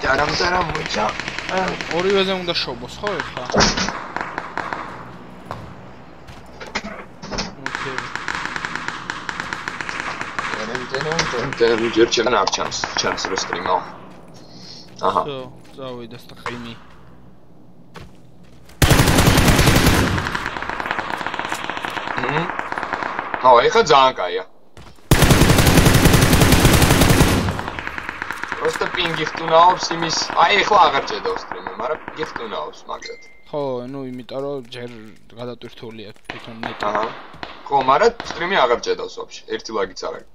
Taram mucha. ორივეზე უნდა შობოს, ხო ეხლა? ოკეი. ჯერ ჩემთან არ ჩანს რო სტრიმავ. აჰა. წავიდა სტყინი. ეხლა ძალიან კაია. Просто пинги ხტუნაობს იმის, ეხლა აღარ ჭედავს სტრიმი, მაგრამ პინგი ხტუნაობს მაგრად. ხო, იმიტომ რომ ჯერ გადატვირთულია თვითონ ნეტი. ხო, მაგრამ სტრიმი აღარ ჭედავს ვაფშე, ერთი ლაგიც არ აქვს.